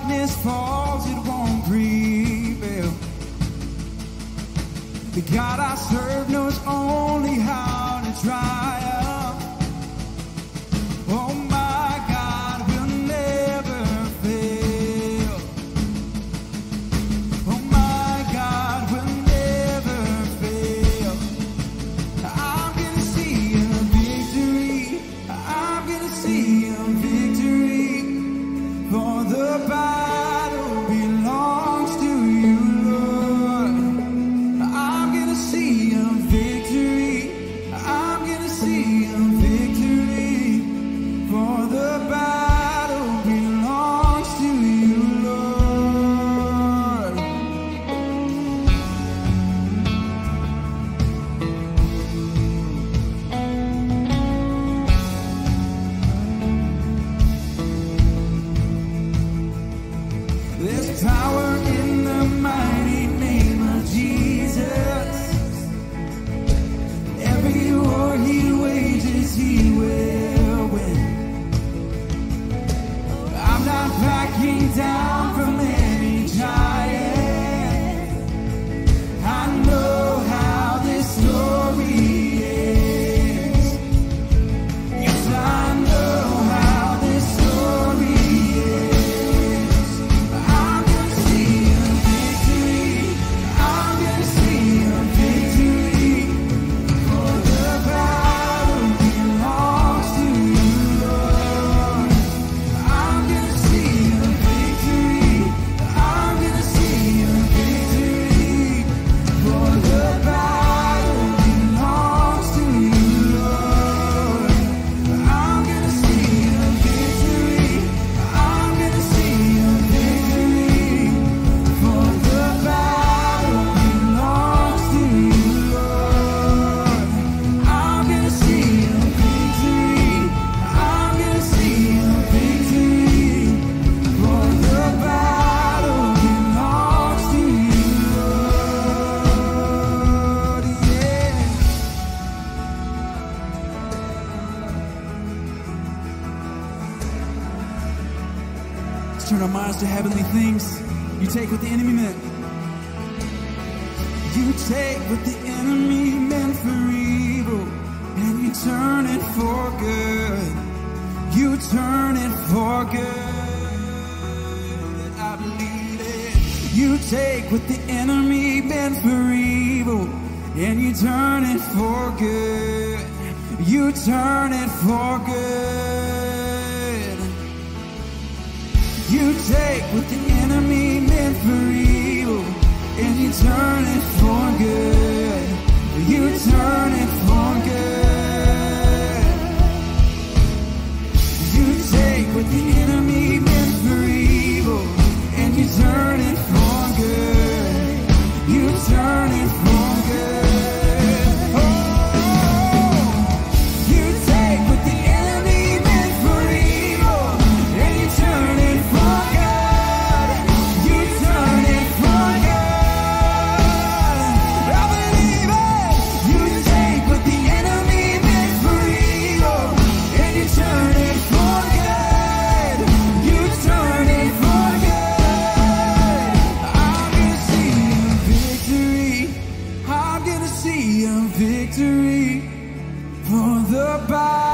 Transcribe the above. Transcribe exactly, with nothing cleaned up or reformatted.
darkness falls, it won't prevail. The God I serve knows only how to triumph. Oh, my God will never fail. Oh, my God will never fail. I'm gonna see a victory. I'm gonna see a victory. For the battle belongs to you, Lord. I'm gonna see a victory. I'm gonna see a victory. For the battle belongs to you, Lord. There's power in the mighty name of Jesus. Every war he wages, he will win. I'm not backing down from any giant. I know how this story ends. Yes, I know how this story ends. I'm gonna see a victory. I'm gonna see a victory. For the battle belongs to you, Lord. I'm gonna see a victory. I'm gonna see a victory. For the battle belongs to you, Lord. I'm gonna see a victory. I'm gonna see a victory. For the battle belongs to you, Lord. I'm gonna see a victory. I'm gonna see a victory. For the battle belongs to you, Lord. Yeah. Let's turn our minds to heavenly things. You take what the enemy meant. You take what the enemy meant for evil, and you turn it for good. You turn it for good. I believe it. You take what the enemy meant for evil, and you turn it for good. You turn it for good. You take what the enemy meant for evil, and you turn it for good. You turn it for good. You take what the enemy meant for evil, and you turn it for good. You turn it for good. Oh, you take what the enemy meant for evil, and you turn it for good. You turn it for good. I believe it. You take what the enemy meant for evil, and you turn it for good. You turn it for good. I'm gonna see a victory. I'm gonna see a victory. For the battle